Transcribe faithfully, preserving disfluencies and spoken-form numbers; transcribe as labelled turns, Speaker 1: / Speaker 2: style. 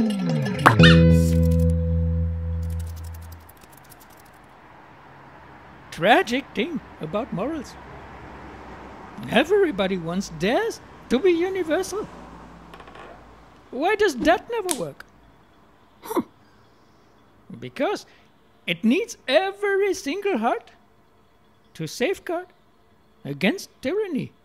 Speaker 1: Tragic thing about morals. Everybody wants theirs to be universal. Why does that never work? Because it needs every single heart to safeguard against tyranny.